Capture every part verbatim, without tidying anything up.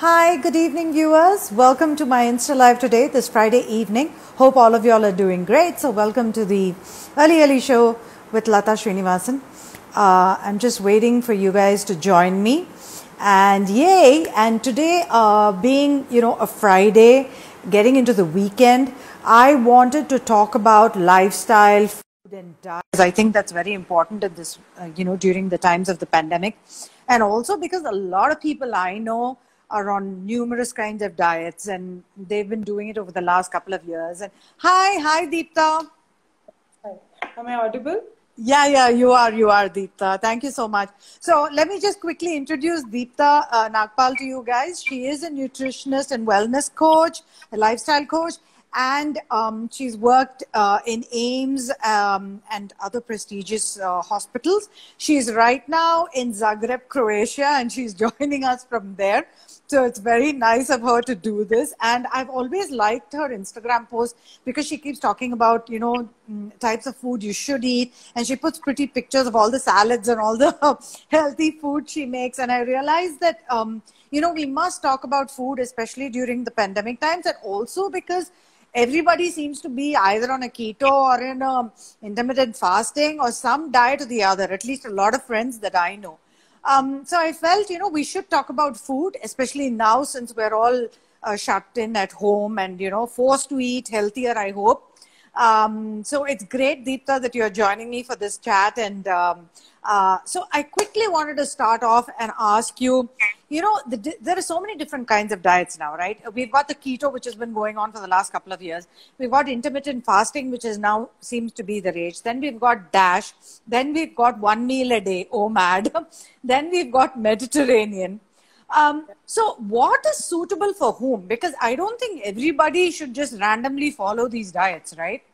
Hi, good evening, viewers. Welcome to my Insta Live today, this Friday evening. Hope all of y'all are doing great. So, welcome to the Early Early Show with Lata Srinivasan. Uh, I'm just waiting for you guys to join me. And yay! And today, uh, being, you know, a Friday, getting into the weekend, I wanted to talk about lifestyle, food, and diet. I think that's very important in this, uh, you know, during the times of the pandemic. And also because a lot of people I know are on numerous kinds of diets and they've been doing it over the last couple of years. And hi, hi, Deepta. Hi. Am I audible? Yeah, yeah, you are, you are, Deepta. Thank you so much. So let me just quickly introduce Deepta uh, Nagpal to you guys. She is a nutritionist and wellness coach, a lifestyle coach, and um, she's worked uh, in AIIMS um, and other prestigious uh, hospitals. She's right now in Zagreb, Croatia, and she's joining us from there. So it's very nice of her to do this. And I've always liked her Instagram post because she keeps talking about, you know, types of food you should eat. And she puts pretty pictures of all the salads and all the healthy food she makes. And I realized that, um, you know, we must talk about food, especially during the pandemic times. And also because everybody seems to be either on a keto or in a intermittent fasting or some diet or the other, at least a lot of friends that I know. Um, so I felt, you know, we should talk about food, especially now since we're all uh, shut in at home and, you know, forced to eat healthier, I hope. Um, so it's great, Deepta, that you're joining me for this chat. And um, uh, so I quickly wanted to start off and ask you, you know, the, there are so many different kinds of diets now, right? We've got the keto, which has been going on for the last couple of years. We've got intermittent fasting, which is now seems to be the rage. Then we've got DASH. Then we've got one meal a day. Oh, mad. Then we've got Mediterranean. Um, so what is suitable for whom? Because I don't think everybody should just randomly follow these diets, right?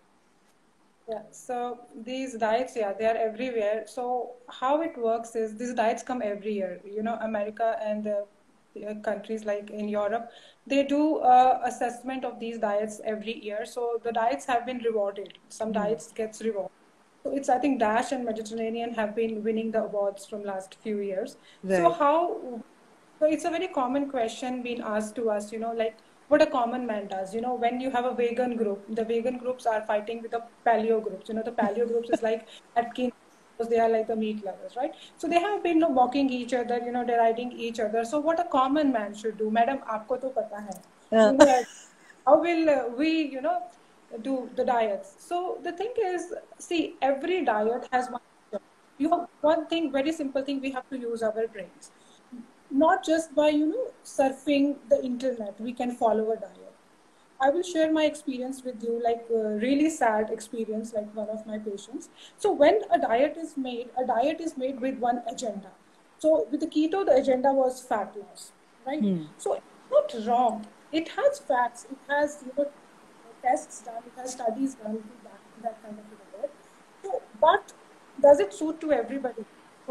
Yeah, so these diets, yeah, they are everywhere. So how it works is these diets come every year. You know, America and uh, uh, countries like in Europe, they do uh, assessment of these diets every year. So the diets have been rewarded. Some Hmm. diets gets rewarded. So it's, I think DASH and Mediterranean have been winning the awards from last few years. So Right. how, so it's a very common question being asked to us, you know, like what a common man does. You know, when you have a vegan group, the vegan groups are fighting with the paleo groups. You know, the paleo groups is like Atkins, because they are like the meat lovers, right? So they have been, you know, mocking each other, you know, deriding each other. So what a common man should do, madam, aapko to pata hai. Yeah. You know, how will uh, we, you know, do the diets? So the thing is, see, every diet has one. You have one thing, very simple thing. We have to use our brains, not just by you know surfing the internet. We can follow a diet. I will share my experience with you, like uh, really sad experience, like one of my patients. So when a diet is made, a diet is made with one agenda. So with the keto, the agenda was fat loss, right? Hmm. So it's not wrong. It has facts. It has you know tests done. It has studies done to back that kind of a diet. So, but does it suit to everybody?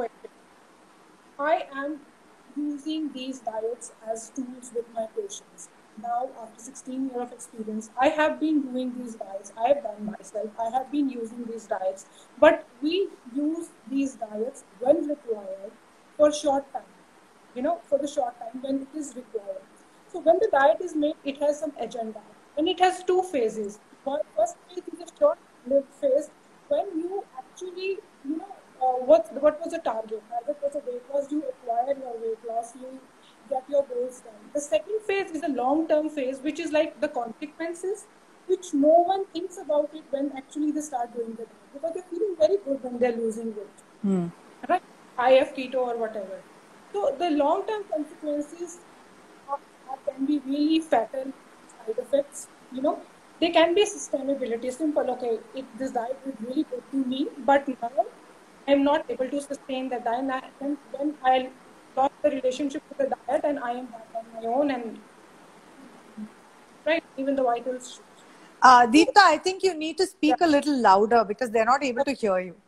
I am using these diets as tools with my patients. Now, after sixteen years of experience, I have been doing these diets. I have done myself. I have been using these diets. But we use these diets when required for short time, you know, for the short time when it is required. So when the diet is made, it has some agenda. And it has two phases. One first phase is a short-lived phase when you actually, you know, uh, what what was the target? Target was a weight loss. You acquire your weight loss. You get your goals done. The second phase is a long-term phase, which is like the consequences, which no one thinks about it when actually they start doing the diet, because they're feeling very good when they're losing weight, Hmm. right? I F keto or whatever. So the long-term consequences are, are, can be really fatal side effects. You know, they can be sustainability. Simple. Okay, it, this diet is really good to me, but now I'm not able to sustain the diet. And then I lost the relationship with the diet, and I am back on my own, and right, even the vitals. Uh, So, Deepta, I think you need to yeah. speak a little louder because they're not able to hear you.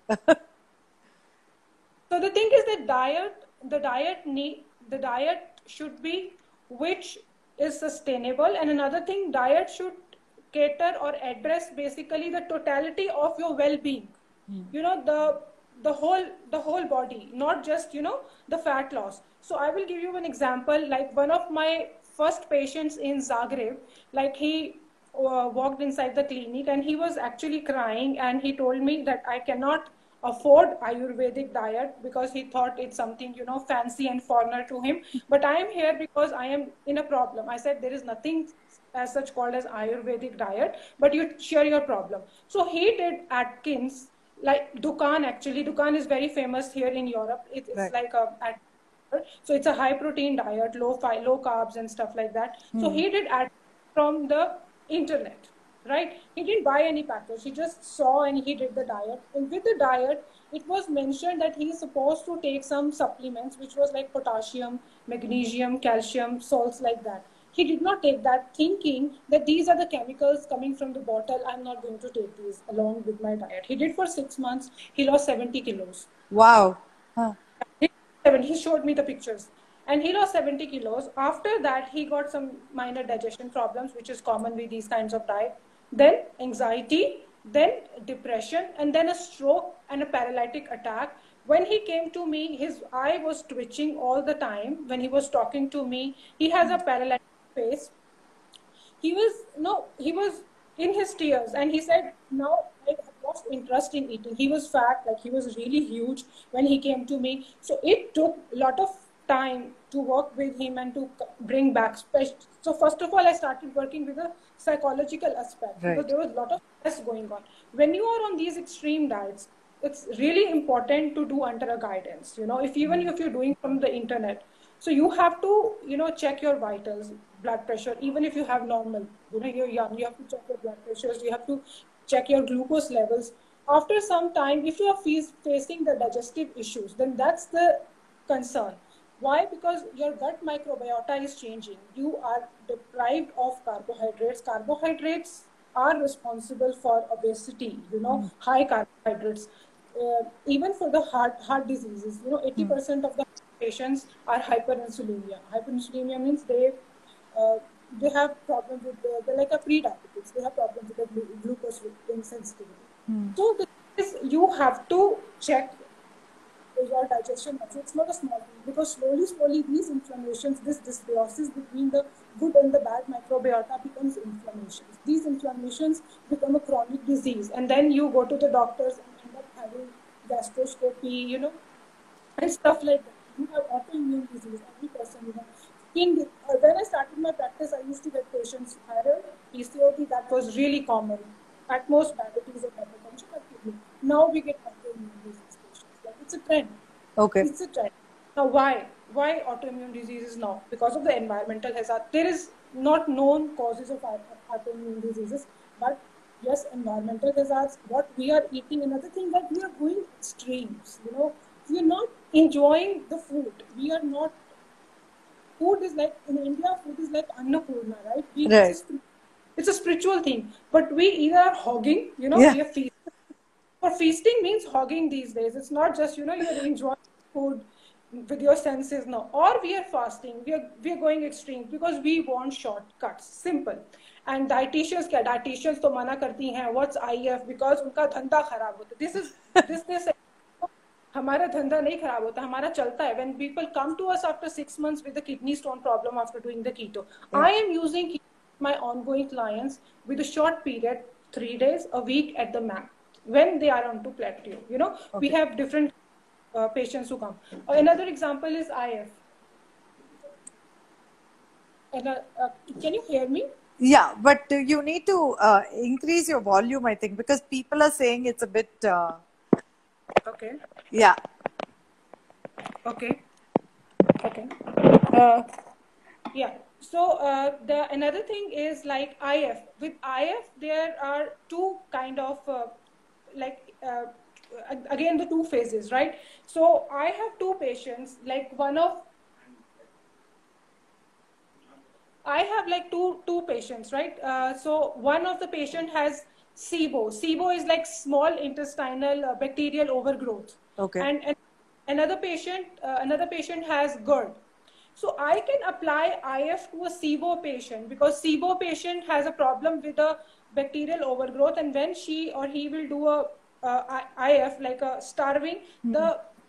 So the thing is that diet, the diet need, the diet should be which is sustainable, and another thing, diet should cater or address basically the totality of your well-being. You know, the the whole the whole body, not just you know the fat loss. So I will give you an example. Like one of my first patients in Zagreb, like he uh, walked inside the clinic and he was actually crying, and he told me that I cannot afford Ayurvedic diet because he thought it's something, you know, fancy and foreigner to him. But I am here because I am in a problem. I said there is nothing as such called as Ayurvedic diet, but you share your problem. So he did Atkins, like Dukan actually. Dukan is very famous here in Europe. It, it's Right. like a so it's a high protein diet, low fi- low carbs and stuff like that. Hmm. So he did add from the internet, right? He didn't buy any package. He just saw and he did the diet. And with the diet, it was mentioned that he is supposed to take some supplements, which was like potassium, magnesium, calcium, salts like that. He did not take that, thinking that these are the chemicals coming from the bottle. I'm not going to take these along with my diet. He did for six months. He lost seventy kilos. Wow. Huh. He showed me the pictures, and he lost seventy kilos. After that, he got some minor digestion problems, which is common with these kinds of diet. Then anxiety, then depression, and then a stroke and a paralytic attack. When he came to me, his eye was twitching all the time. When he was talking to me, he has a paralytic face. He was no, he was in his tears, and he said, "Now I have lost interest in eating." He was fat, like he was really huge when he came to me. So it took a lot of time to work with him and to bring back. So first of all, I started working with a psychological aspect, Right. because there was a lot of stress going on. When you are on these extreme diets, it's really important to do under a guidance. You know, if even if you're doing from the internet, so you have to, you know, check your vitals, blood pressure, even if you have normal, you know, you're young, you have to check your blood pressures, you have to check your glucose levels. After some time, if you are facing the digestive issues, then that's the concern. Why? Because your gut microbiota is changing. You are deprived of carbohydrates. Carbohydrates are responsible for obesity, you know, mm. high carbohydrates. Uh, even for the heart heart diseases, you know, eighty percent mm. of the patients are hyperinsulinemia. Hyperinsulinemia means they uh, they have problems with the, they're like a pre-diabetics. They have problems with the glucose insensitivity. Mm. So this, you have to check your digestion. So it's not a small thing, because slowly, slowly these inflammations, this dysbiosis between the good and the bad microbiota becomes inflammations. These inflammations become a chronic disease, and then you go to the doctors and end up having gastroscopy, you know, and stuff like that. You have autoimmune disease, every person, you know. Skin, uh, when I started my practice, I used to get patients thyroid, P C O D, that was really common. At most, diabetes and hypertension. Now we get autoimmune disease. It's a trend. Okay. It's a trend. Now, why? Why autoimmune diseases now? Because of the environmental hazard. There is not known causes of autoimmune diseases, but yes, environmental hazards, what we are eating, another thing that we are going extremes. You know, we are not enjoying the food. We are not. Food is like, in India, food is like Annapurna, right? We, right. It's, a, it's a spiritual thing, but we either are hogging, you know, yeah. we are feasting. For feasting means hogging these days. It's not just, you know, you're enjoying food with your senses, no. Or we are fasting. We are we are going extreme because we want shortcuts. Simple. And dietitians, क्या dietitians तो मना करती हैं. What's I F? Because उनका धंधा खराब होता. This is this this. हमारा धंधा नहीं खराब होता, हमारा चलता है. When people come to us after six months with a kidney stone problem after doing the keto, yeah. I am using my ongoing clients with a short period, three days, a week at the max, when they are on to plateau. You know, okay. We have different uh, patients who come. Uh, another example is I F. And, uh, uh, can you hear me? Yeah, but uh, you need to uh, increase your volume, I think, because people are saying it's a bit... Uh... Okay. Yeah. Okay. Okay. Uh, yeah. So uh, the another thing is like I F. With I F, there are two kind of uh, like uh, again the two phases, right? So I have two patients. Like one of I have like two two patients, right? Uh, so one of the patient has SIBO. SIBO is like small intestinal uh, bacterial overgrowth. Okay. And, and another patient, uh, another patient has GERD. So I can apply I F to a SIBO patient because SIBO patient has a problem with a bacterial overgrowth, and when she or he will do a uh, I F, like a starving, mm-hmm. the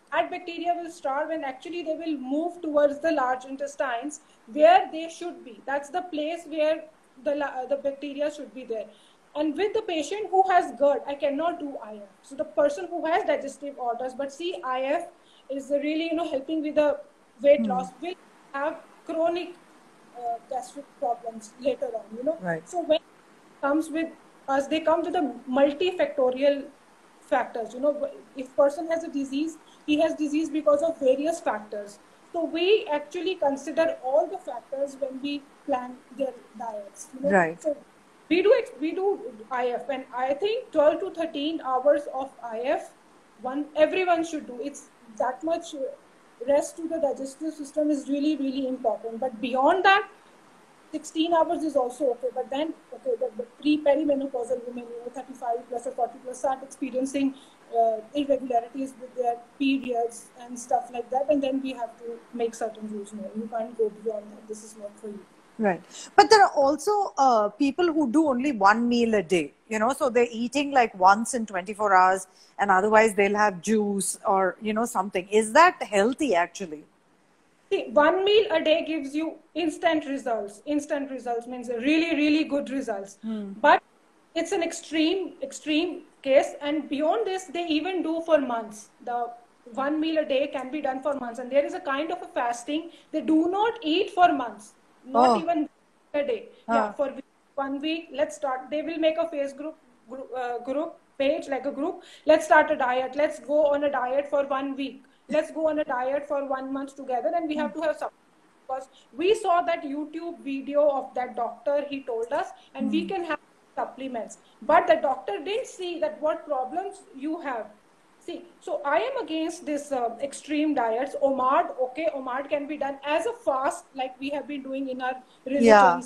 That bacteria will starve and actually they will move towards the large intestines where they should be. That's the place where the, uh, the bacteria should be there. And with the patient who has GERD, I cannot do I F. So the person who has digestive orders, but see, I F is really, you know, helping with the weight Hmm. loss, will have chronic uh, gastric problems later on, you know. Right. So when it comes with us, they come with a multifactorial factors. You know, if person has a disease, he has disease because of various factors. So we actually consider all the factors when we plan their diets. You know, Right. so we do we do I F, and I think twelve to thirteen hours of I F, one everyone should do. It's that much rest to the digestive system is really really important. But beyond that, sixteen hours is also okay. But then, okay, the, the pre-perimenopausal women, you know, thirty-five plus or forty plus, start experiencing uh, irregularities with their periods and stuff like that. And then we have to make certain rules. No, you can't go beyond that. This is not for you. Right. But there are also uh, people who do only one meal a day, you know, so they're eating like once in twenty-four hours and otherwise they'll have juice or, you know, something. Is that healthy actually? See, one meal a day gives you instant results. Instant results means really, really good results. Hmm. But it's an extreme, extreme case. And beyond this, they even do for months. The one meal a day can be done for months. And there is a kind of a fasting. They do not eat for months. Not Oh. even a day. Huh. Yeah, for one week, let's start. They will make a face group, group, uh, group page, like a group. Let's start a diet. Let's go on a diet for one week. Let's go on a diet for one month together, and we have to have support. Because we saw that YouTube video of that doctor, he told us, and mm. we can have supplements. But the doctor didn't see that what problems you have. See, so I am against this uh, extreme diets. O M A D, okay, O M A D can be done as a fast, like we have been doing in our religions. Yeah.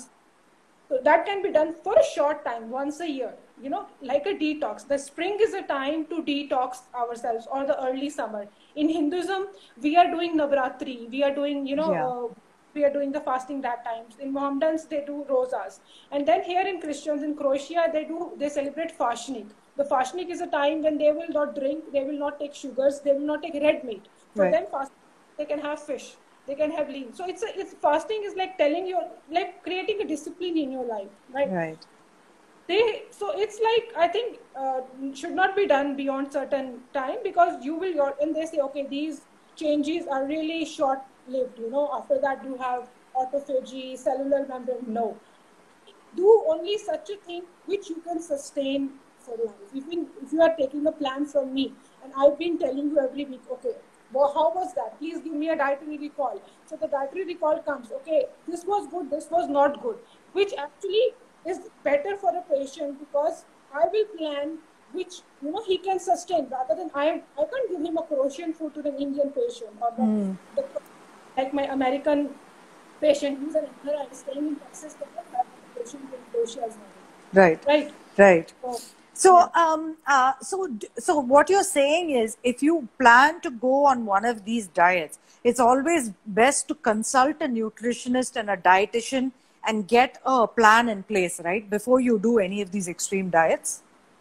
So that can be done for a short time, once a year, you know, like a detox. The spring is a time to detox ourselves, or the early summer. In Hinduism, we are doing Navratri. We are doing, you know, Yeah. uh, we are doing the fasting that times. In Mohammedans, they do rosas. And then here in Christians, in Croatia, they do, they celebrate Fashnik. The Fashnik is a time when they will not drink, they will not take sugars, they will not take red meat. For Right. them, fasting, they can have fish. They can have lean. So it's a, it's fasting is like telling you, like creating a discipline in your life, right? Right. They, so it's like, I think uh, should not be done beyond certain time, because you will, your, and they say, okay, these changes are really short lived, you know, after that you have autophagy, cellular membrane. No, do only such a thing which you can sustain for life. If, in, if you are taking a plan from me, and I've been telling you every week, okay, well, how was that? Please give me a dietary recall. So the dietary recall comes, okay, this was good, this was not good, which actually is better for a patient, because I will plan which, you know, he can sustain, rather than I I can't give him a Croatian food to the Indian patient, or the, mm. the, like my American patient who's an Indian, I'm staying in Texas, they don't have a patient in Croatia as well. Right. Right. Right. So, So, yeah. um, uh, so, so what you're saying is, if you plan to go on one of these diets, it's always best to consult a nutritionist and a dietitian and get a plan in place, right, before you do any of these extreme diets.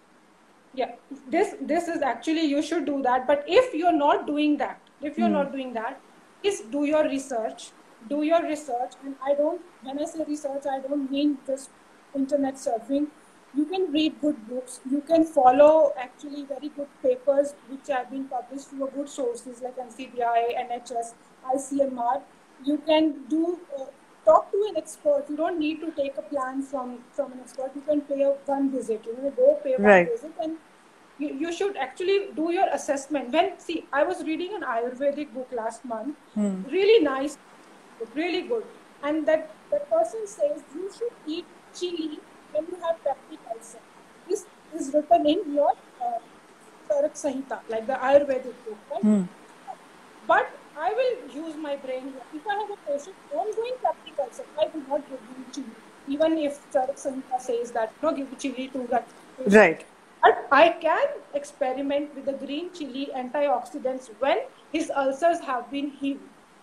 Yeah, this this is actually, you should do that. But if you're not doing that, if you're mm. not doing that, is do your research. Do your research, and I don't. When I say research, I don't mean just internet surfing. You can read good books. You can follow actually very good papers which have been published through good sources like N C B I, N H S, I C M R. You can do uh, talk to an expert. You don't need to take a plan from, from an expert. You can pay a one visit. You know, go pay one right. visit, and you, you should actually do your assessment. When see, I was reading an Ayurvedic book last month. Hmm. Really nice, really good. And that that person says you should eat chili when you have peptic ulcer. This is written in your uh, Charak Samhita, like the Ayurvedic book, right? Mm. But I will use my brain here. If I have a patient ongoing peptic ulcer, I will not give him chili, even if Charak Samhita says that no, give chili to that patient. Right. But I can experiment with the green chili antioxidants when his ulcers have been healed.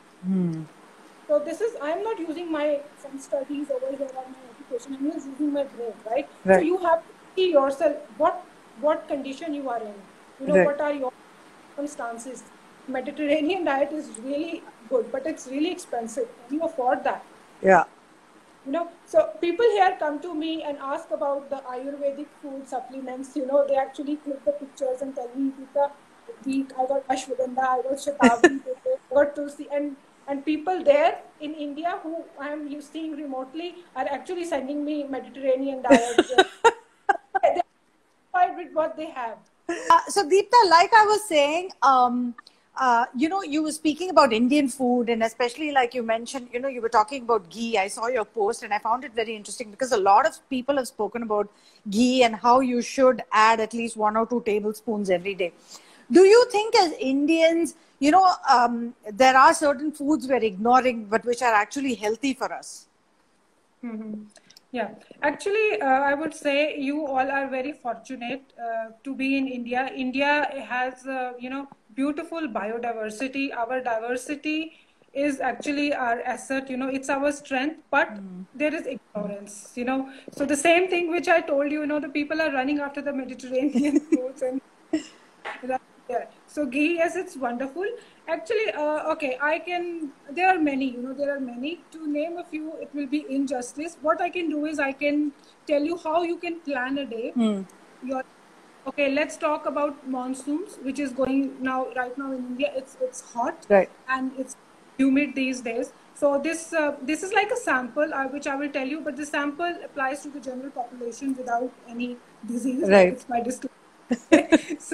Mm. So this is, I am not using my some studies over here on my education. I'm just using my brain, right? right? So you have to see yourself what what condition you are in. You know, right. what are your circumstances? Mediterranean diet is really good, but it's really expensive. Can you afford that? Yeah. You know, so people here come to me and ask about the Ayurvedic food supplements. You know, they actually click the pictures and tell me, Geeta, week I got ashwagandha, I got shatavari, I got tulsi, and and people there in India who I am seeing remotely are actually sending me Mediterranean diet. They're satisfied with what they have. Uh, so Deepta, like I was saying, um, uh, you know, you were speaking about Indian food, and especially like you mentioned, you know, you were talking about ghee. I saw your post, and I found it very interesting because a lot of people have spoken about ghee and how you should add at least one or two tablespoons every day. Do you think, as Indians, you know, um, there are certain foods we're ignoring, but which are actually healthy for us? Mm-hmm. Yeah, actually, uh, I would say you all are very fortunate uh, to be in India. India has, uh, you know, beautiful biodiversity. Our diversity is actually our asset, you know, it's our strength, but Mm. there is ignorance, you know. So the same thing which I told you, you know, the people are running after the Mediterranean foods and right there. So ghee, yes, it's wonderful. Actually, uh, okay, I can. There are many. You know, there are many. To name a few, it will be injustice. What I can do is I can tell you how you can plan a day. Mm. Your okay. Let's talk about monsoons, which is going now. Right now in India, it's it's hot Right. and it's humid these days. So this uh, this is like a sample uh, which I will tell you, but the sample applies to the general population without any disease. Right. It's my disclaimer. so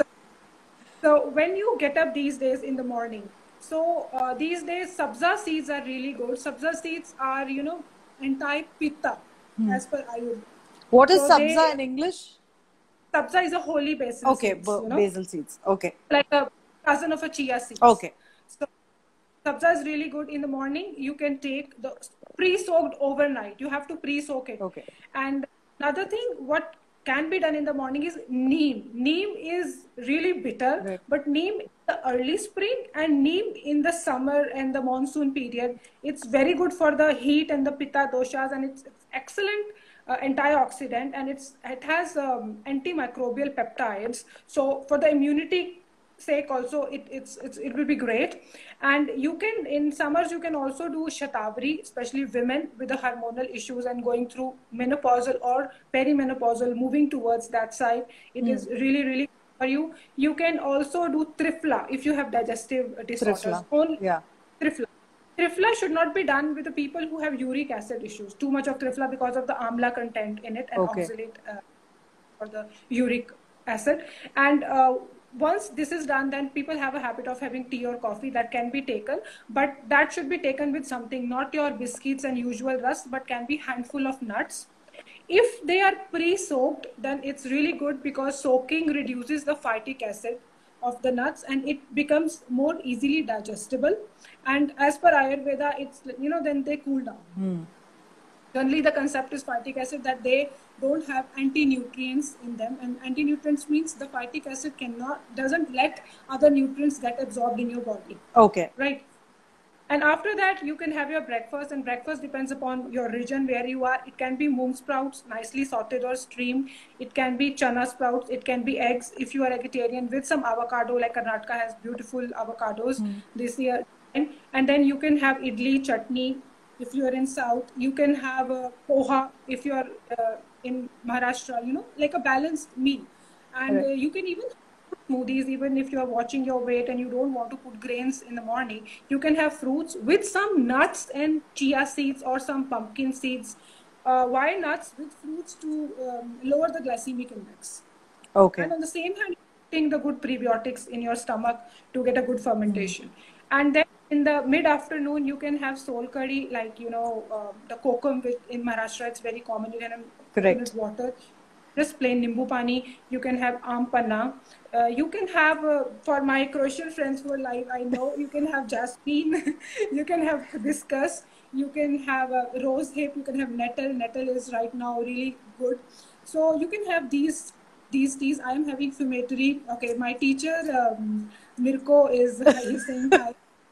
so when you get up these days in the morning, so uh, these days sabza seeds are really good. Sabza seeds are, you know, anti-pitta Hmm. as per Ayurveda. What is So sabza they, in English? sabza is a holy basil Okay, seeds, b- you know, basil seeds. Okay. like a cousin of a chia seeds. Okay. So sabza is really good in the morning. You can take the pre-soaked overnight. You have to pre-soak it. Okay. And another thing, what can be done in the morning is neem. Neem is really bitter, Right. but neem in the early spring and neem in the summer and the monsoon period, it's very good for the heat and the pitta doshas, and it's, it's excellent uh, antioxidant, and it's it has um, antimicrobial peptides. So for the immunity sake also, it it's, it's it will be great. And you can, in summers, you can also do shatavari, especially women with the hormonal issues and going through menopausal or perimenopausal, moving towards that side. It Hmm. is really really for you. You can also do trifla if you have digestive disorders. Trifla. Only Yeah. trifla. Trifla should not be done with the people who have uric acid issues. Too much of trifla because of the amla content in it and Okay. oxalate uh, for the uric acid. And uh, once this is done, then people have a habit of having tea or coffee that can be taken, but that should be taken with something, not your biscuits and usual rusk, but can be handful of nuts. If they are pre-soaked, then it's really good because soaking reduces the phytic acid of the nuts and it becomes more easily digestible. And as per Ayurveda, it's, you know, then they cool down. Hmm. Generally, the concept is phytic acid, that they don't have anti-nutrients in them, and anti-nutrients means the phytic acid cannot doesn't let other nutrients get absorbed in your body. Okay. Right. And after that, you can have your breakfast, and breakfast depends upon your region where you are. It can be moong sprouts, nicely sauteed or steamed. It can be chana sprouts. It can be eggs if you are vegetarian, with some avocado, like Karnataka has beautiful avocados Hmm. this year. And, and then you can have idli, chutney if you are in South. You can have a poha if you are uh, in Maharashtra, you know, like a balanced meal. And Right. uh, you can even smoothies, even if you are watching your weight and you don't want to put grains in the morning. You can have fruits with some nuts and chia seeds or some pumpkin seeds. Uh, why nuts with fruits? To um, lower the glycemic index. Okay. And on the same hand, taking the good prebiotics in your stomach to get a good Hmm. fermentation. And then in the mid-afternoon, you can have soul curry, like, you know, uh, the kokum, which in Maharashtra, it's very common. You can have Correct. coconut water, just plain nimbu pani. You can have aam panna. Uh, you can have, uh, for my Croatian friends who are live, I know, you can have jasmine. You can have hibiscus. You can have a rose hip. You can have nettle. Nettle is right now really good. So you can have these these teas. I am having fumatory. Okay, my teacher um, Mirko is uh, he's saying hi.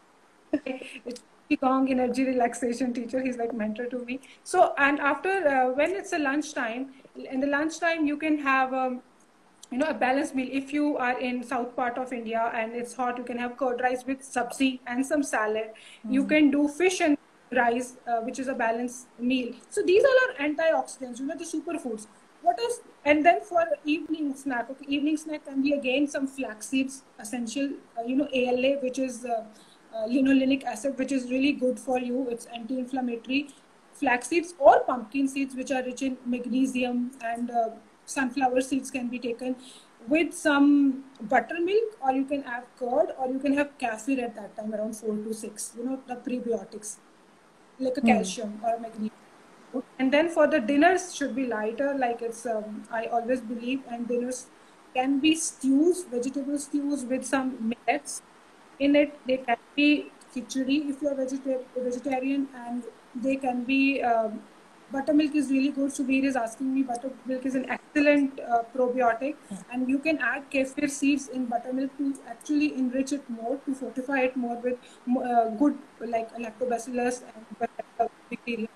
It's Qigong energy relaxation teacher. He's like mentor to me. So, and after uh, when it's a lunchtime, in the lunchtime you can have um, you know, a balanced meal. If you are in south part of India and it's hot, you can have curd rice with sabzi and some salad. Mm. You can do fish and rice, uh, which is a balanced meal. So these all are antioxidants, you know, the superfoods. What is, and then for evening snack, okay, evening snack can be again some flax seeds, essential, uh, you know, A L A, which is uh, uh, linolenic acid, which is really good for you. It's anti-inflammatory. Flax seeds or pumpkin seeds, which are rich in magnesium, and uh, sunflower seeds can be taken with some buttermilk, or you can have curd, or you can have kefir at that time around four to six, you know, the prebiotics, like a Hmm. calcium or a magnesium. And then for the dinners should be lighter, like it's, um, I always believe, and dinners can be stews, vegetable stews with some millets in it. They can be khichdi if you're vegeta- vegetarian, and they can be, um, buttermilk is really good. Subir is asking me, buttermilk is an excellent uh, probiotic, and you can add kefir seeds in buttermilk to actually enrich it more, to fortify it more with uh, good, like lactobacillus and bacteria.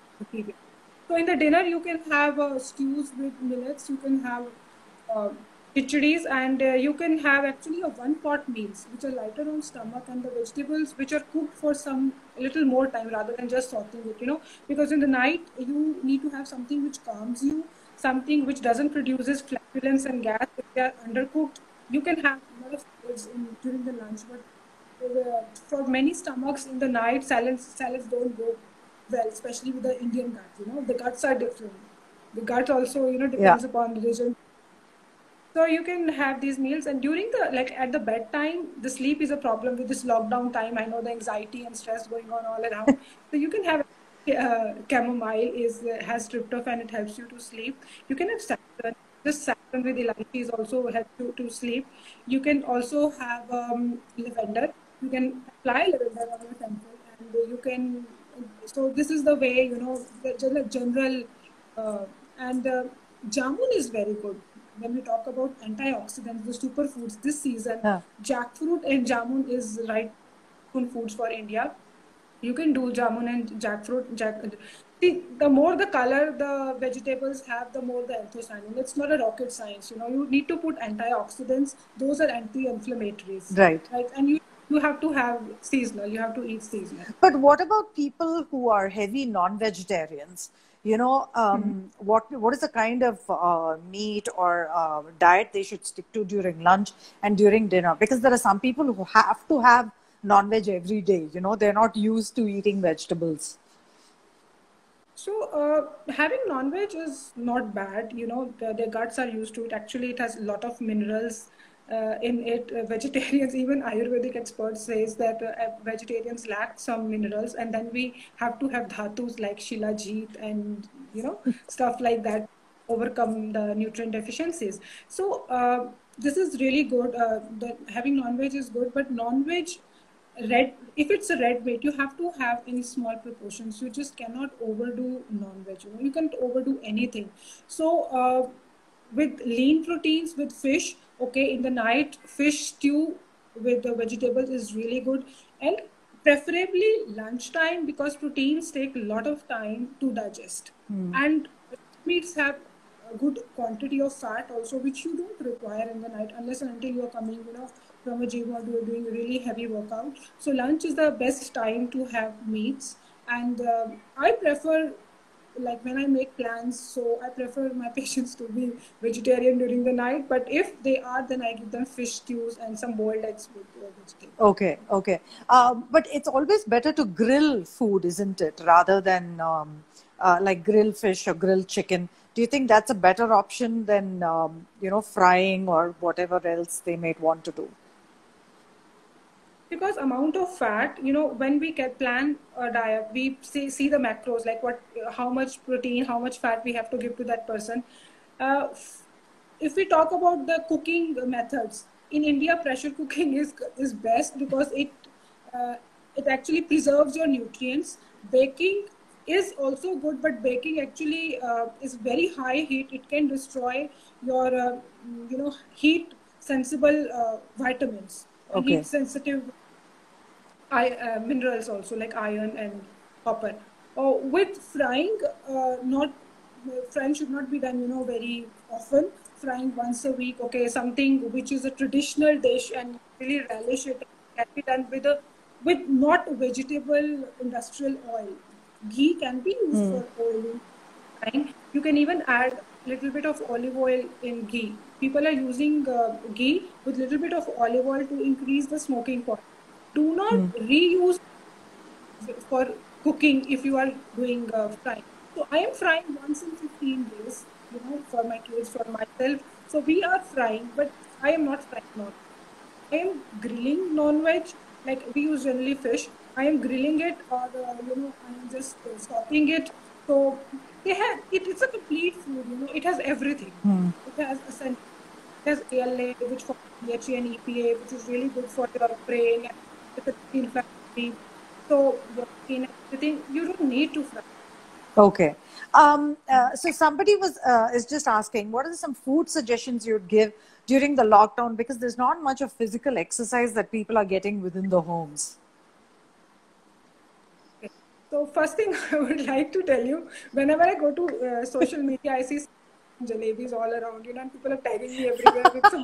So in the dinner, you can have uh, stews with millets. You can have uh, khichdis, and uh, you can have actually a one-pot meals, which are lighter on stomach, and the vegetables which are cooked for some a little more time rather than just sauteing it. You know, because in the night you need to have something which calms you, something which doesn't produces flatulence and gas. If they are undercooked, you can have a lot of salads in during the lunch, but uh, for many stomachs in the night, salads salads don't go well, especially with the Indian gut. You know, the guts are different. The gut also, you know, Yeah. depends upon the region. So you can have these meals, and during the, like at the bedtime, the sleep is a problem with this lockdown time. I know the anxiety and stress going on all around. So you can have uh, chamomile is uh, has tryptophan. It helps you to sleep. You can have saffron. This saffron with elaichi is also helps you to sleep. You can also have um, lavender. You can apply lavender on your temple, and you can. So this is the way, you know, the general, general uh, and uh, jamun is very good. When we talk about antioxidants, the superfoods this season, Yeah. jackfruit and jamun is right foods for India. You can do jamun and jackfruit. Jack, see, the more the color the vegetables have, the more the anthocyanin. It's not a rocket science, you know. You need to put antioxidants. Those are anti-inflammatories, Right. right? And you you have to have seasonal. You have to eat seasonal. But what about people who are heavy non-vegetarians? You know, um, Mm-hmm. what what is the kind of uh, meat or uh, diet they should stick to during lunch and during dinner? Because there are some people who have to have non-veg every day. You know, they're not used to eating vegetables. So, uh, having non-veg is not bad. You know, the, their guts are used to it. Actually, it has a lot of minerals uh, in it. Uh, vegetarians, even Ayurvedic experts says that uh, vegetarians lack some minerals, and then we have to have dhatus like shilajit and, you know, stuff like that, overcome the nutrient deficiencies. So, uh, this is really good. Uh, that having non-veg is good, but non-veg red, if it's a red meat, you have to have in small proportions. You just cannot overdo non-veg. You know, you can't overdo anything. So uh, with lean proteins, with fish, okay, in the night, fish stew with the vegetables is really good, and preferably lunchtime, because proteins take a lot of time to digest, and meats have a good quantity of fat also, which you don't require in the night unless and until you are coming, you know, from a gym or do- doing really heavy workout. So lunch is the best time to have meats, and uh, I prefer, like when I make plans, so I prefer my patients to be vegetarian during the night. But if they are, then I give them fish stews and some boiled eggs with uh, vegetables. Okay, okay. Um, but it's always better to grill food, isn't it? Rather than um, uh, like grill fish or grill chicken. Do you think that's a better option than, um, you know, frying or whatever else they might want to do? Because amount of fat, you know, when we can plan a diet, we see, see the macros, like what, how much protein, how much fat we have to give to that person. uh, if we talk about the cooking methods in India, pressure cooking is is best because it uh, it actually preserves your nutrients. Baking is also good, but baking actually uh, is very high heat. It can destroy your uh, you know, heat sensible uh, vitamins and Okay. heat sensitive I, uh, minerals also, like iron and copper. Uh, with frying, uh, not frying should not be done, you know, very often. Frying once a week, okay, something which is a traditional dish and really relish it can be done with a with not vegetable industrial oil. Ghee can be used Mm. for oiling. Frying. You can even add a little bit of olive oil in ghee. People are using uh, ghee with little bit of olive oil to increase the smoking point. Do not Mm. reuse for cooking if you are doing uh, frying. So I am frying once in fifteen days, you know, for my kids, for myself. So we are frying, but I am not frying non. I am grilling non-veg, like we use generally fish. I am grilling it, or uh, you know, I am just uh, stopping it. So they have it. It's a complete food. You know, it has everything. Mm. It has a it has A L A, which for D H A and E P A, which is really good for your brain and it's inflammatory. So your skin and everything, you don't need to fry. Okay. Um, uh, so somebody was uh, is just asking, what are some food suggestions you'd give during the lockdown, because there's not much of physical exercise that people are getting within the homes. Okay. So first thing I would like to tell you, whenever I go to uh, social media, I see jalebis all around, you know, and people are tagging me everywhere with some.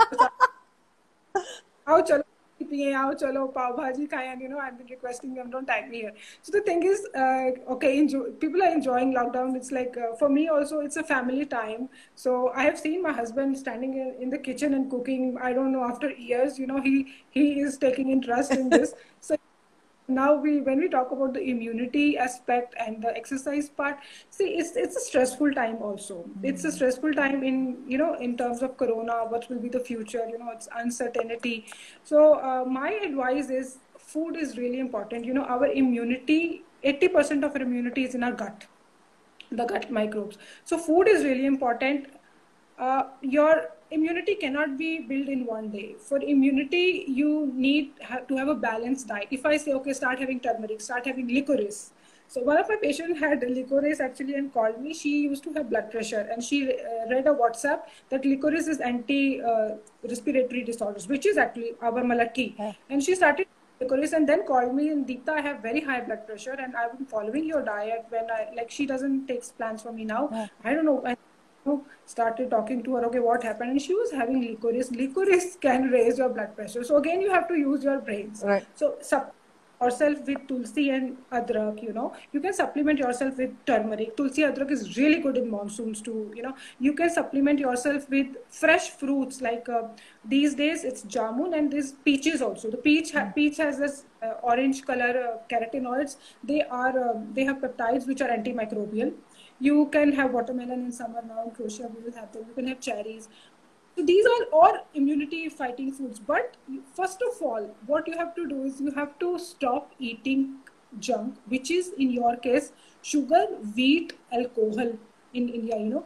How chalo piye, how chalo pav bhaji khaye, and you know, I've been requesting them, don't tag me here. So the thing is, uh, okay, enjoy, people are enjoying lockdown. It's like uh, for me also, it's a family time. So I have seen my husband standing in, in the kitchen and cooking. I don't know, after years, you know, he he is taking interest in this. So now we when we talk about the immunity aspect and the exercise part, see, it's it's a stressful time also. It's a stressful time in, you know, in terms of corona, what will be the future, you know, it's uncertainty. So uh, my advice is food is really important. You know, our immunity, eighty percent of our immunity is in our gut, the gut microbes. So food is really important. Uh, your immunity cannot be built in one day. For immunity, you need ha- to have a balanced diet. If I say, okay, start having turmeric, start having licorice. So one of my patients had licorice actually and called me. She used to have blood pressure and she uh, read a WhatsApp that licorice is anti uh, respiratory disorders, which is actually our malaki. Yeah. And she started licorice and then called me and, Deepta, I have very high blood pressure and I've been following your diet. When I, like, she doesn't take plans for me now. Yeah. I don't know. I started talking to her, okay, what happened? And she was having licorice. Licorice can raise your blood pressure. So again, you have to use your brains. Right. So supplement yourself with tulsi and adrak, you know. You can supplement yourself with turmeric. Tulsi adrak is really good in monsoons too, you know. You can supplement yourself with fresh fruits, like uh, these days it's jamun and there's peaches also. The peach ha- peach has this uh, orange color uh, carotenoids. They are uh, they have peptides which are antimicrobial. You can have watermelon in summer now. In Croatia, we will have them. You can have cherries. So these are all immunity fighting foods. But first of all, what you have to do is you have to stop eating junk, which is in your case sugar, wheat, alcohol in India. You know,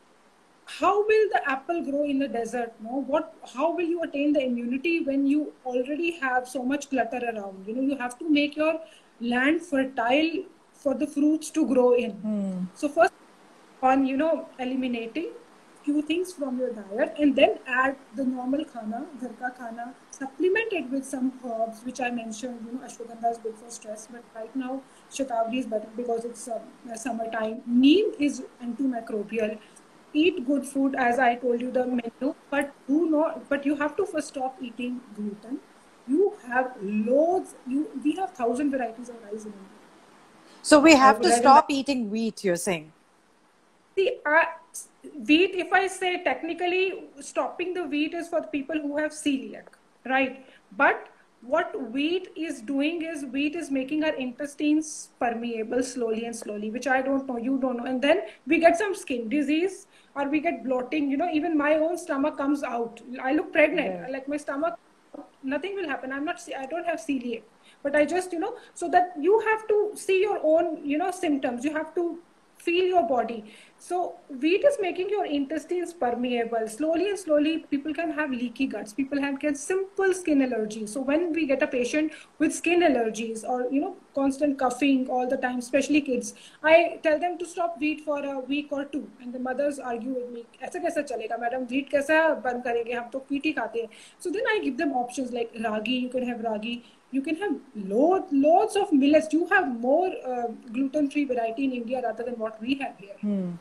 how will the apple grow in the desert? No, what? How will you attain the immunity when you already have so much clutter around? You know, you have to make your land fertile for the fruits to grow in. Mm. So first, on, you know, eliminating few things from your diet and then add the normal khana, ghar ka khana, supplement it with some herbs which I mentioned. You know, ashwagandha is good for stress, but right now shatavari is better because it's uh, summertime. Neem is antimicrobial. Eat good food, as I told you the menu, but do not. But you have to first stop eating gluten. You have loads. You we have thousand varieties of rice in India. So we have I've to read in stop eating wheat, you're saying? See, uh, wheat, if I say technically, stopping the wheat is for the people who have celiac, right? But what wheat is doing is wheat is making our intestines permeable slowly and slowly, which I don't know, you don't know. And then we get some skin disease or we get bloating. You know, even my own stomach comes out. I look pregnant, Yeah. like my stomach, nothing will happen. I'm not, I don't have celiac, but I just, you know, so that you have to see your own, you know, symptoms. You have to feel your body. So wheat is making your intestines permeable. Slowly and slowly, people can have leaky guts. People have get simple skin allergies. So when we get a patient with skin allergies or, you know, constant coughing all the time, especially kids, I tell them to stop wheat for a week or two. And the mothers argue with me, "Aisa kaisa chalega, madam? Wheat kaisa ban karenge? Hum to wheat hi khate hain." So then I give them options like ragi. You can have ragi. You can have loads, loads of millets. You have more uh, gluten-free variety in India rather than what we have here. Hmm.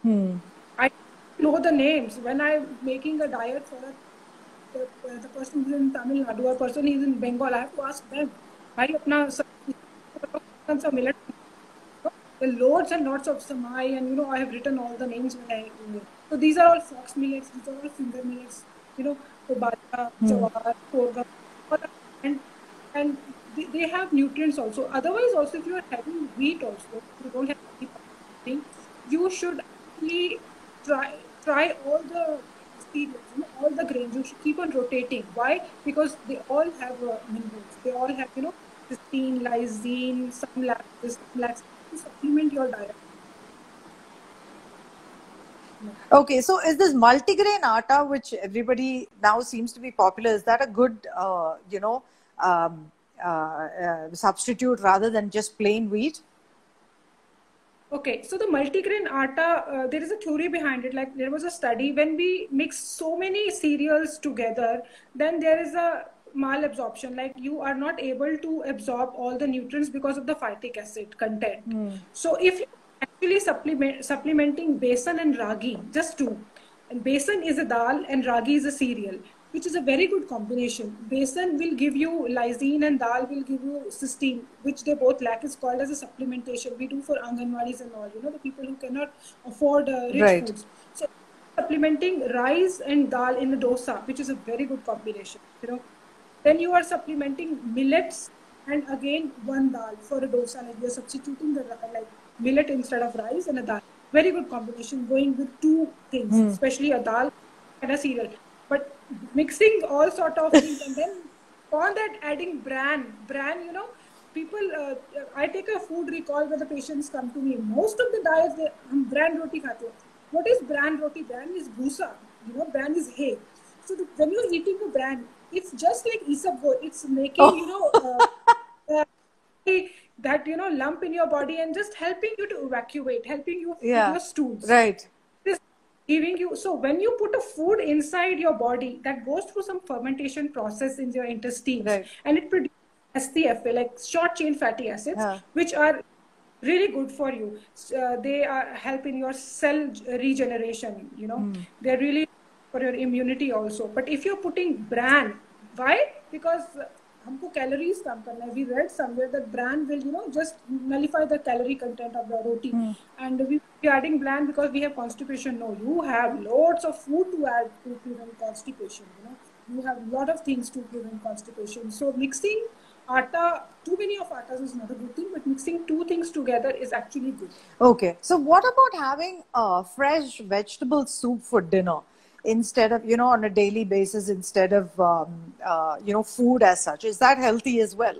Hmm. I know the names. When I'm making a diet for a, the, uh, the person who's in Tamil Nadu or person who's in Bengal, I have to ask them. Bhai, apna some millet. The loads and lots of samai, and you know, I have written all the names when I. So these are all fox millets. These are all finger millets. You know, so bajra, Hmm. jawar, sorghum, and and they, they have nutrients also. Otherwise, also if you are having wheat also, you don't have any, you should actually try try all the cereals, you know, all the grains. You should keep on rotating. Why? Because they all have uh, minerals. They all have, you know, cysteine, lysine, some lactose, some lactose to supplement your diet. Yeah. Okay, so is this multigrain atta, which everybody now seems to be popular, is that a good, uh, you know, um, uh, uh, substitute rather than just plain wheat? Okay, so the multigrain atta, uh, there is a theory behind it. Like there was a study when we mix so many cereals together, then there is a malabsorption. Like you are not able to absorb all the nutrients because of the phytic acid content. Hmm. So if you actually supplement supplementing besan and ragi, just two. And besan is a dal and ragi is a cereal, which is a very good combination. Besan will give you lysine and dal will give you cysteine, which they both lack. Is called as a supplementation. We do for Anganwadis and all, you know, the people who cannot afford uh, rich Right. foods. So supplementing rice and dal in a dosa, which is a very good combination, you know. Then you are supplementing millets and again one dal for a dosa. Like you're substituting the like millet instead of rice and a dal. Very good combination going with two things, Hmm. especially a dal and a cereal. But mixing all sort of things and then on that adding bran, bran, you know, people. Uh, I take a food recall where the patients come to me. Most of the diets they um, bran roti khate hain. What is bran roti? Bran is bhusa. You know, bran is hay. So the, when you're eating a bran, it's just like isabgol. It's making, you Oh, know, uh, uh, that, you know, lump in your body and just helping you to evacuate, helping you with yeah. your stools. Right. This giving you, so when you put a food inside your body, that goes through some fermentation process in your intestines, Right. and it produces S C F A, like short chain fatty acids, Yeah. which are really good for you. Uh, they are help in your cell regeneration, you know. Hmm. They're really for your immunity also. But if you're putting bran, why? Because हमको calories कम करना है. We read somewhere that bran will, you know, just nullify the calorie content of the roti. Hmm. And we are adding bran because we have constipation. No, you have lots of food to add to prevent constipation. You know, you have a lot of things to prevent constipation. So mixing atta, too many of attas is not a good thing, but mixing two things together is actually good. Okay. So what about having a fresh vegetable soup for dinner instead of, you know, on a daily basis instead of, um, uh, you know, food as such? Is that healthy as well?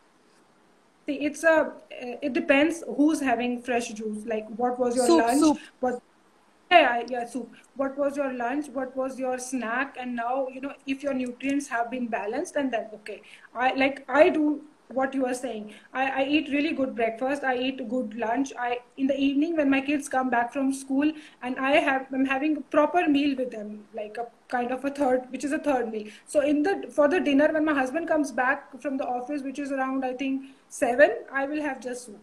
See, it's a, it depends who's having fresh juice. Like, what was your Soup, lunch? soup. What, yeah, yeah, soup. What was your lunch? What was your snack? And now, you know, if your nutrients have been balanced, and then okay, I like I do what you are saying. I, I eat really good breakfast. I eat good lunch. I in the evening when my kids come back from school, and I have I'm having a proper meal with them, like a kind of a third, which is a third meal. So in the for the dinner when my husband comes back from the office, which is around I think seven, I will have just soup.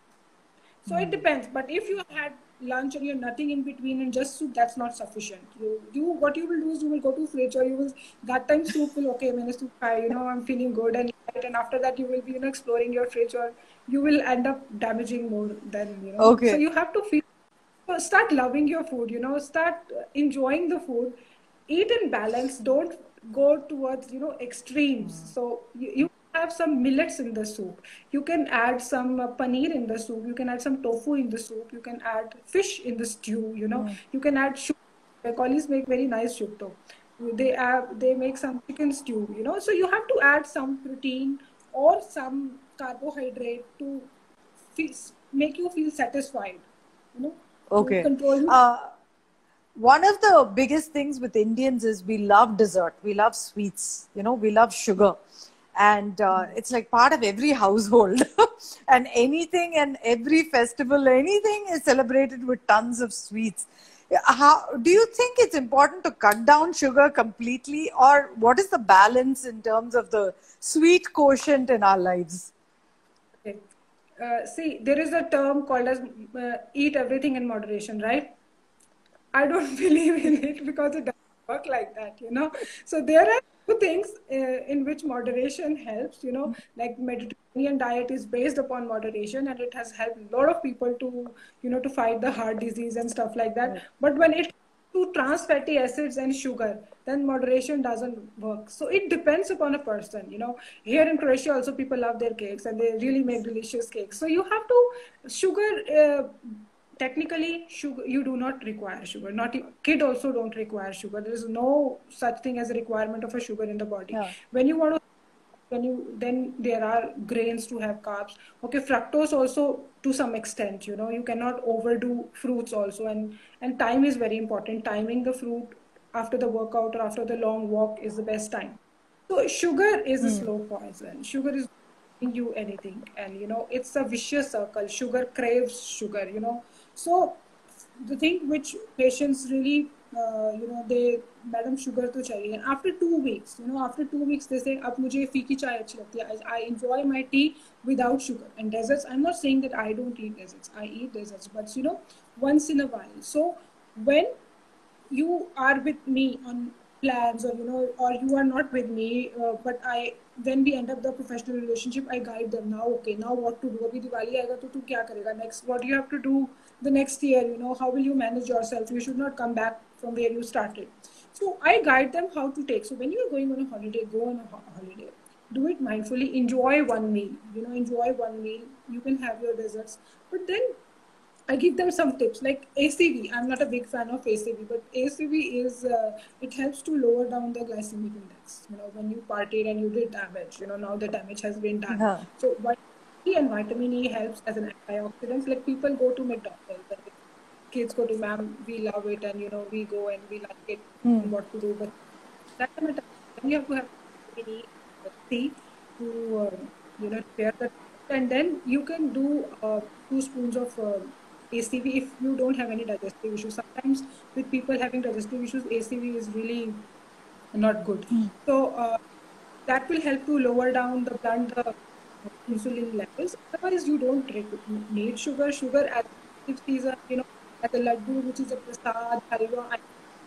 So it depends. But if you had lunch and you have nothing in between and just soup, that's not sufficient. You you what you will do is you will go to fridge, or you will that time soup will okay, maine soup khai, you know, I'm feeling good and light, and after that you will be, you know, exploring your fridge, or you will end up damaging more than, you know. So Okay. you have to feel so start loving your food, you know, start uh, enjoying the food, eat in balance, don't go towards, you know, extremes. So you, you have some millets in the soup, you can add some uh, paneer in the soup, you can add some tofu in the soup, you can add fish in the stew, you know, you can add shuk. Bengalis make very nice shukto. They have they make some chicken stew, you know. So you have to add some protein or some carbohydrate to feel, make you feel satisfied, you know, to Okay. control you. Uh, one of the biggest things with Indians is we love dessert. We love sweets. You know, we love sugar. And uh, it's like part of every household. And anything and every festival, anything is celebrated with tons of sweets. How do you think it's important to cut down sugar completely, or what is the balance in terms of the sweet quotient in our lives? Okay. Uh, see, there is a term called as uh, eat everything in moderation, right? I don't believe in it because it doesn't work like that, you know. So there are two things uh, in which moderation helps, you know, like Mediterranean diet is based upon moderation, and it has helped a lot of people to, you know, to fight the heart disease and stuff like that. Right. But when it to trans fatty acids and sugar, then moderation doesn't work. So it depends upon a person, you know. Here in Croatia also people love their cakes and they really make delicious cakes. So you have to sugar uh, technically sugar, you do not require sugar, not kid also don't require sugar. There is no such thing as a requirement of a sugar in the body. Yeah. When you want to, when you, then there are grains to have carbs. Okay, fructose also to some extent, you know, you cannot overdo fruits also. and and time is very important. Timing the fruit after the workout or after the long walk is the best time. So sugar is a Hmm. slow poison. Sugar is giving you anything, and you know it's a vicious circle. Sugar craves sugar, you know. So the thing which patients really, uh, you know, they, madam sugar to chahiye. And after two weeks, you know, after two weeks they say, ab mujhe feeki chai achhi lagti hai. I, I enjoy my tea without sugar. And desserts, I'm not saying that I don't eat desserts. I eat desserts, but you know, once in a while. So when you are with me on plans, or you know, or you are not with me, uh, but I, when we end up the professional relationship, I guide them. Now okay, now what to do, abhi Diwali aayega to tu kya karega next, what do you have to do the next year, you know, how will you manage yourself, you should not come back from where you started. So I guide them how to take. So when you are going on a holiday, go on a ho- holiday, do it mindfully, enjoy one meal, you know, enjoy one meal. You can have your desserts, but then I give them some tips like A C V. I'm not a big fan of A C V, but A C V is, uh, it helps to lower down the glycemic index. You know, when you partied and you did damage, you know, now the damage has been done. Yeah. So vitamin E and vitamin E helps as an antioxidant. Like people go to McDonald's, and kids go to, ma'am, we love it, and you know, we go and we like it Hmm. and what to do, but that's the matter. Then you have to have vitamin E, C to, um, you know, repair that, and then you can do uh, two spoons of uh, A C V if you don't have any digestive issues. Sometimes with people having digestive issues, A C V is really not good. So uh, that will help to lower down the blood the insulin levels. Otherwise, you don't need sugar. Sugar as festive season, you know, as a laddu, which is a prasad, halwa, I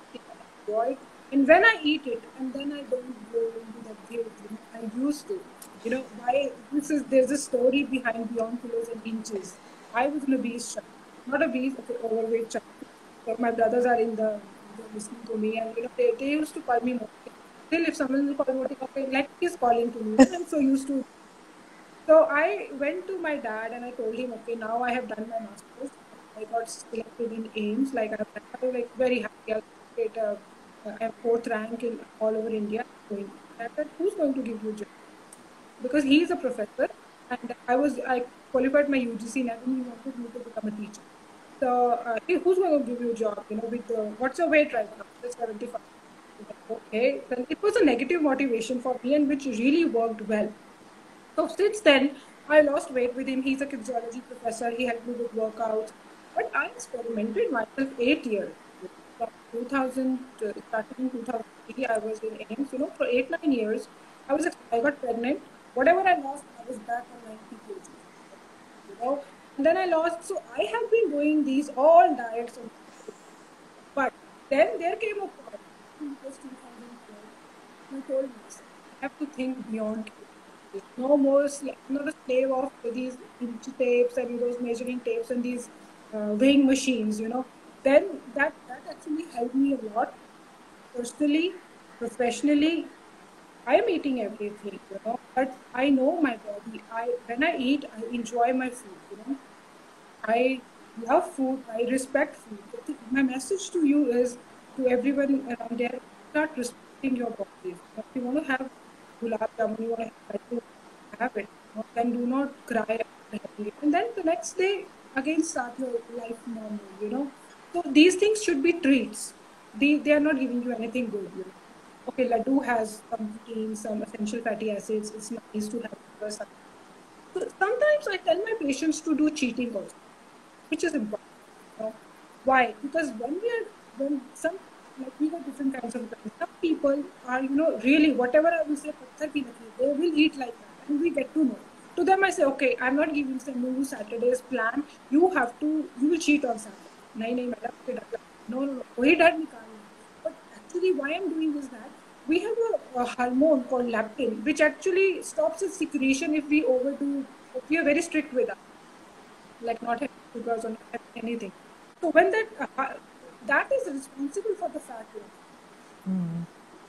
enjoy. And when I eat it, and then I don't go into that guilt, you know, I used to. You know, why this is, there's a story behind Beyond Kilos and Inches. I was an obese child, not obese, okay, overweight child. So my brothers are in the, they're listening to me, and you know, they, they used to call me Moti. Still, if someone will call Moti, okay, like he's calling to me, you know, I'm so used to. So I went to my dad and I told him, okay, now I have done my master's. I got selected in AIMS. Like I was like very happy. I get a, a fourth rank in all over India. Going, I said, who's going to give you a job? Because he is a professor, and I was I qualified my U G C and he wanted me to become a teacher. So uh, hey, who's going to give you a job? You know, with the, what's your weight right now? It's seventy-five. Okay, then it was a negative motivation for me, and which really worked well. So since then, I lost weight with him. He's a physiology professor. He helped me with workouts. But I experimented myself eight years. From two thousand, uh, starting in two thousand three, I was in AIMS. You know, for eight, nine years, I was, I got pregnant. Whatever I lost, I was back on ninety kilograms. You know, and then I lost. So I have been doing these all diets. And, but then there came a point. It was two thousand twelve. I told myself, I have to think beyond. No more, sla- I'm not a slave of these inch tapes and those measuring tapes and these uh, weighing machines, you know. Then that, that actually helped me a lot personally, professionally. I'm eating everything, you know, but I know my body. I when I eat, I enjoy my food, you know. I love food. I respect food. My message to you is, to everyone around there, start respecting your body. If you want to have gulab jamun, you want to have ice, have it. Then do not cry after having it. And then the next day, again start your life normal, you know. So these things should be treats. They, they are not giving you anything good, you know. Okay, laddu has some protein, some essential fatty acids. It's nice to have. So sometimes I tell my patients to do cheating also, which is important. You know? Why? Because when we are, when some, like we got different kinds of guys. Some people are, you know, really whatever I will say, they will eat like that, and we get to know. To them, I say, okay, I'm not giving some new Saturday's plan. You have to, you will cheat on Saturday. Nahi, nahi, madam. No, no, no. वही डर निकाल रहे हैं. But actually, why I'm doing is that we have a, a hormone called leptin, which actually stops its secretion if we overdo. If we are very strict with us, like not having sugars or not having anything. So when that uh, that is responsible for the fat loss. Mm.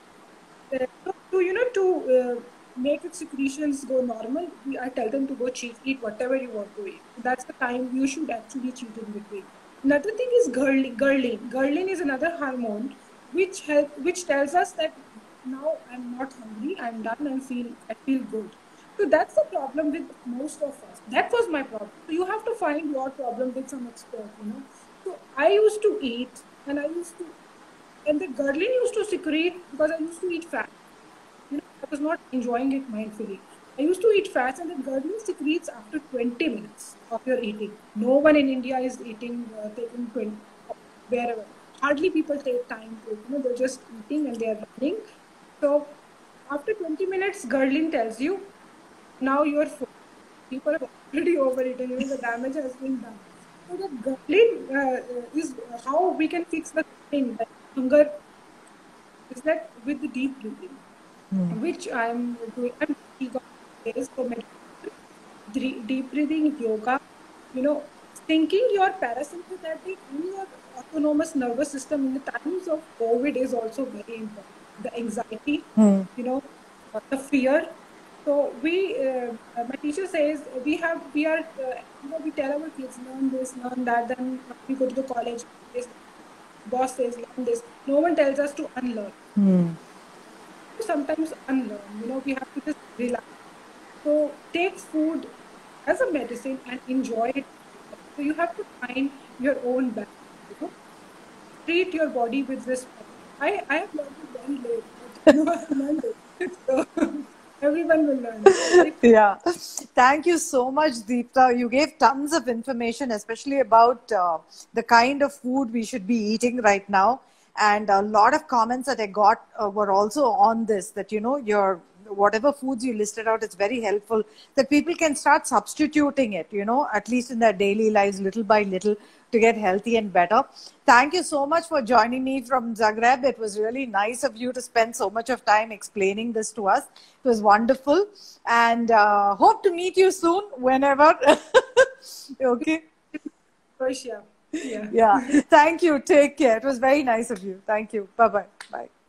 Uh, so to you know to uh, make its secretions go normal, we I tell them to go cheat, eat whatever you want to eat. That's the time you should actually cheat in between. Another thing is ghrelin. Ghrelin. Ghrelin is another hormone which help which tells us that now I'm not hungry, I'm done, and feel I feel good. So that's the problem with most of us. That was my problem. So you have to find your problem with some expert, you know. So I used to eat, and I used to and the ghrelin used to secrete because I used to eat fat. You know, I was not enjoying it mindfully. I used to eat fats, and the ghrelin secretes after twenty minutes of your eating. No one in India is eating, uh, taking twenty, wherever. Hardly people take time to, you know, they're just eating and they're running. So after twenty minutes, ghrelin tells you, now you're full. People have already overeaten, you know, the damage has been done. So the ghrelin uh, is how we can fix the thing, the hunger, is that with the deep breathing, Mm. which I'm doing. I'm doing days for meditation, deep breathing, yoga. You know, thinking your parasympathetic and your autonomous nervous system in the times of COVID is also very important. The anxiety, Mm. you know, uh, the fear. So we, uh, uh, my teacher says we have, we are, uh, you know, we tell our kids learn this, learn that. Then we go to the college. This boss says learn this. No one tells us to unlearn. Mm. Sometimes unlearn. You know, we have to just relax. So take food as a medicine and enjoy it. So you have to find your own balance. You know, treat your body with respect. I I have learned it very late, but you know I learned it. So everyone will learn. Right? Yeah. Thank you so much, Deepta. You gave tons of information, especially about uh, the kind of food we should be eating right now. And a lot of comments that I got uh, were also on this, that, you know, your whatever foods you listed out, it's very helpful that people can start substituting it, you know, at least in their daily lives, little by little, to get healthy and better. Thank you so much for joining me from Zagreb. It was really nice of you to spend so much of time explaining this to us. It was wonderful, and uh, hope to meet you soon whenever. Okay. Croatia. Yeah. Yeah. Thank you. Take care. It was very nice of you. Thank you. Bye-bye. Bye.